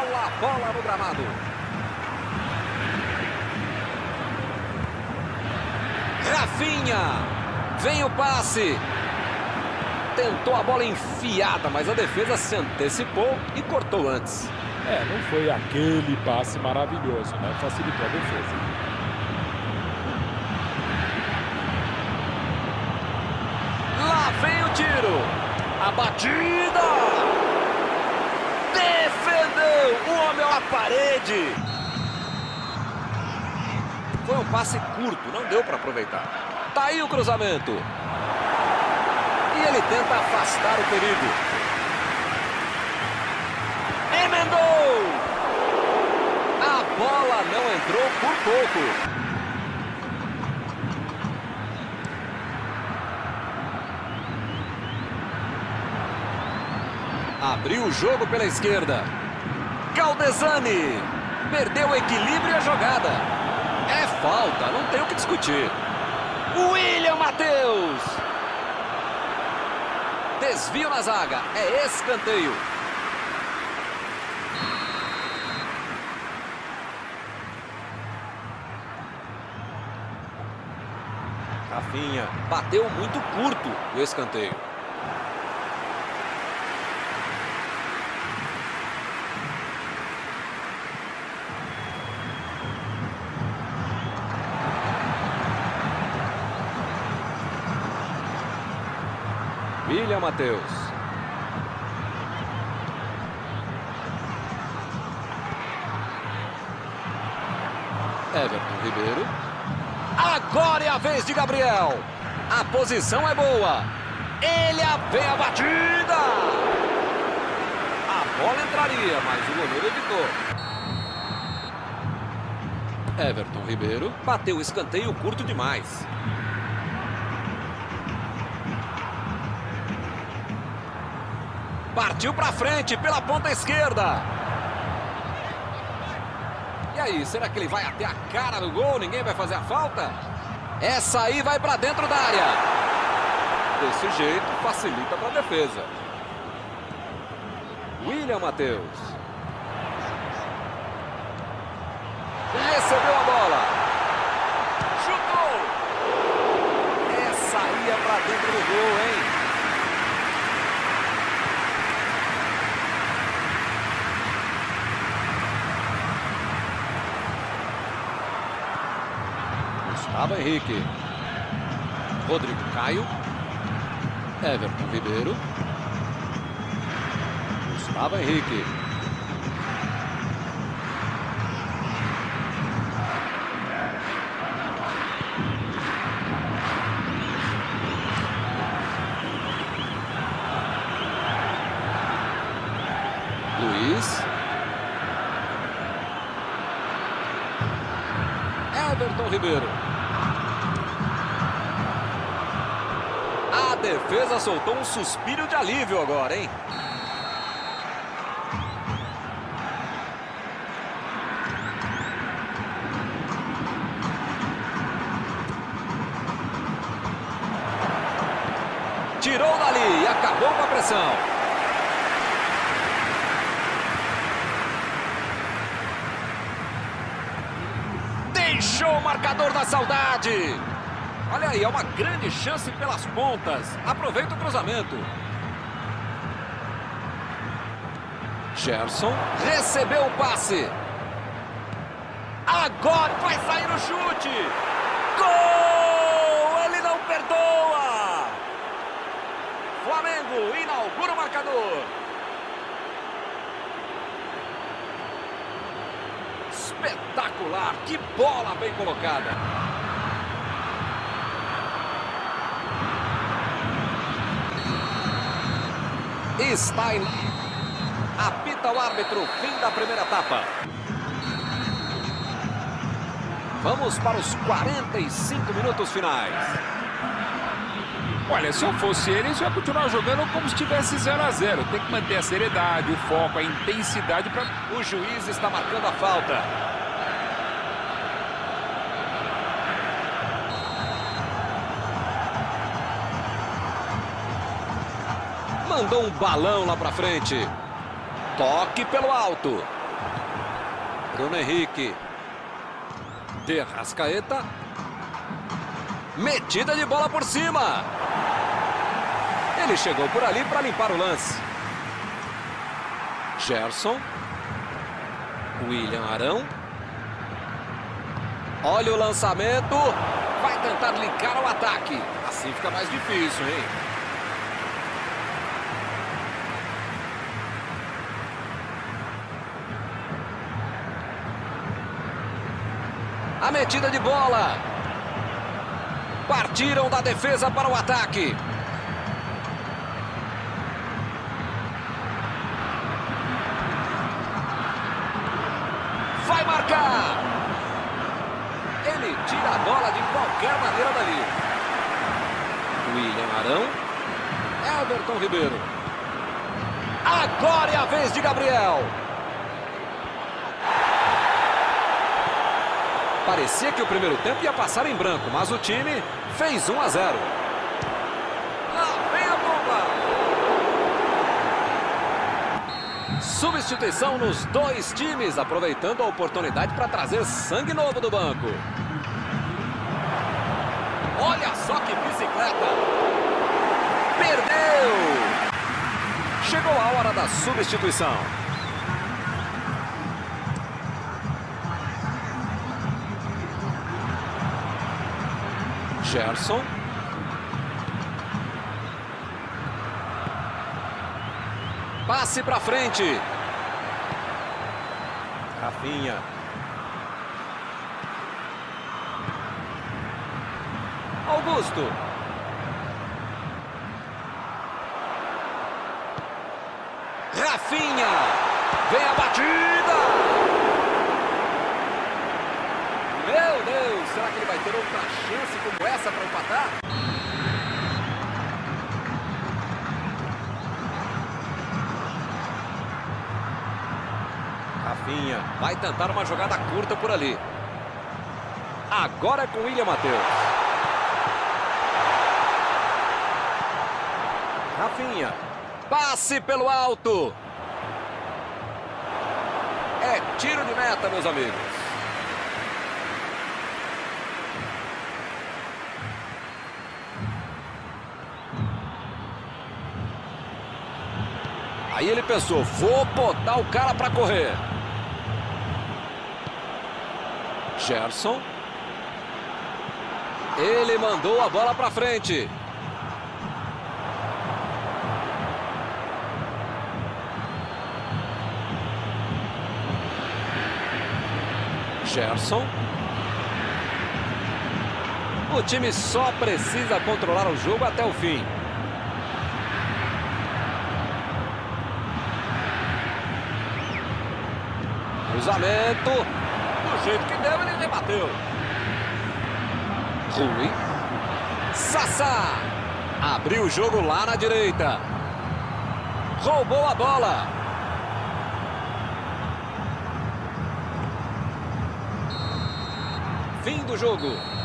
rola a bola no gramado. Rafinha. Vem o passe. Tentou a bola enfiada, mas a defesa se antecipou e cortou antes. Não foi aquele passe maravilhoso, né? Facilitou a defesa. Lá vem o tiro. A batida. Defendeu. O homem à parede. Foi um passe curto, não deu para aproveitar. Tá aí o cruzamento. E ele tenta afastar o perigo. Emendou! A bola não entrou por pouco. Abriu o jogo pela esquerda. Galdesani. Perdeu o equilíbrio e a jogada. É falta, não tem o que discutir. William Matheus. Desvio na zaga. É escanteio. Rafinha bateu muito curto o escanteio. William Matheus. Everton Ribeiro. Agora é a vez de Gabriel. A posição é boa. Ele vem a batida. A bola entraria, mas o goleiro evitou. Everton Ribeiro bateu o escanteio curto demais. Partiu para frente pela ponta esquerda. E aí, será que ele vai até a cara do gol? Ninguém vai fazer a falta? Essa aí vai para dentro da área. Desse jeito, facilita para a defesa. William Matheus. Recebeu a bola. Chutou. Essa aí é para dentro do gol, hein? Gustavo Henrique. Rodrigo Caio. Everton Ribeiro. Gustavo Henrique. Luiz. Everton Ribeiro. A defesa soltou um suspiro de alívio agora, hein? Tirou dali e acabou com a pressão. Deixou o marcador da saudade. Olha aí, é uma grande chance pelas pontas. Aproveita o cruzamento. Gerson recebeu o passe. Agora vai sair o chute. Gol! Ele não perdoa. Flamengo inaugura o marcador. Espetacular, que bola bem colocada. Está em... Apita o árbitro, fim da primeira etapa. Vamos para os 45 minutos finais. Olha, se eu fosse eles, eu ia continuar jogando como se estivesse 0 a 0. Tem que manter a seriedade, o foco, a intensidade para... O juiz está marcando a falta. Mandou um balão lá para frente. Toque pelo alto. Bruno Henrique. De Arrascaeta. Metida de bola por cima. Ele chegou por ali para limpar o lance. Gerson. William Arão. Olha o lançamento. Vai tentar linkar o ataque. Assim fica mais difícil, hein? A metida de bola. Partiram da defesa para o ataque. Vai marcar. Ele tira a bola de qualquer maneira dali. William Arão. Everton Ribeiro. Agora é a vez de Gabriel. Parecia que o primeiro tempo ia passar em branco, mas o time fez 1 a 0. Lá vem a bomba! Substituição nos dois times, aproveitando a oportunidade para trazer sangue novo do banco. Olha só que bicicleta! Perdeu! Chegou a hora da substituição. Gerson. Passe para frente. Rafinha. Augusto. Rafinha. Vem a batida. Meu Deus, será que ele vai ter outra chance como essa para empatar? Rafinha vai tentar uma jogada curta por ali. Agora é com William Matheus. Rafinha. Passe pelo alto. É tiro de meta, meus amigos. Aí ele pensou, vou botar o cara para correr. Gerson. Ele mandou a bola para frente. Gerson. O time só precisa controlar o jogo até o fim. Cruzamento. Do jeito que deu, ele rebateu. Rui. Sassá. Abriu o jogo lá na direita. Roubou a bola. Fim do jogo.